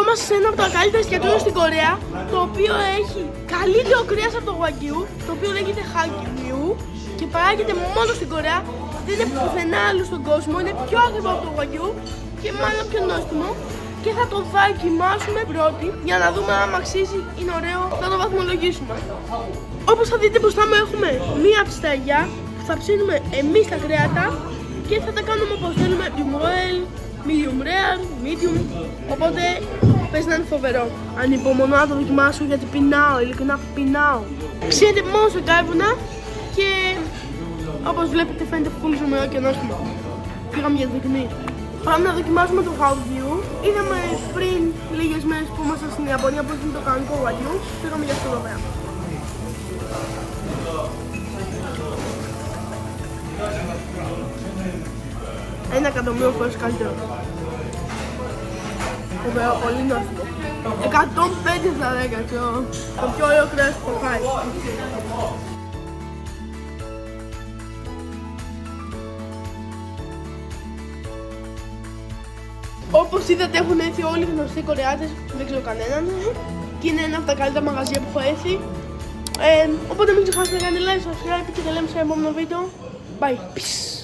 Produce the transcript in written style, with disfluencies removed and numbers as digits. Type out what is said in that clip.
είμαστε σε ένα από τα καλύτερα εστιατόρια στην Κορέα, το οποίο έχει καλύτερο κρέας από το Wagyu, το οποίο λέγεται Hagyu και παράγεται μόνο στην Κορέα. Δεν είναι πουθενά άλλου στον κόσμο, είναι πιο ακριβό από το Wagyu και μάλλον πιο νόστιμο. Και θα το δοκιμάσουμε πρώτη για να δούμε αν αξίζει, είναι ωραίο, θα το βαθμολογήσουμε. Όπως θα δείτε μπροστά μου έχουμε μία από τις ταγιά που θα ψήνουμε εμείς τα κρέατα και θα τα κάνουμε όπως θέλουμε, well, medium rare, medium, οπότε πες να είναι φοβερό. Ανυπομονώ να το δοκιμάσω γιατί πεινάω, ειλικρινά πεινάω. Ψήνεται μόνο σε κάρβουνα και όπως βλέπετε φαίνεται πολύ ζωμερό και νόστιμο. Πήγαμε για δεικνή. Πάμε να δοκιμάσουμε το Wagyu. Είδαμε πριν λίγες μέρες που ήμασταν στην Ιαπωνία που είναι το κανονικό Wagyu. Πήγαμε για αυτό εδώ πέρα. Ένα εκατομμύριο φορές καλύτερο. Φοβερό, πολύ νόστιμο. 105 στα 10, το πιο ωραίο κρέας που έχω φάει. Όπως είδατε έχουν έρθει όλοι οι γνωστοί Κορεάτες, δεν ξέρω κανέναν και είναι ένα από τα καλύτερα μαγαζιά που έχω έρθει. Οπότε μην ξεχάσετε να κάνετε like, subscribe και τα λέμε σε επόμενο βίντεο. Bye! Peace.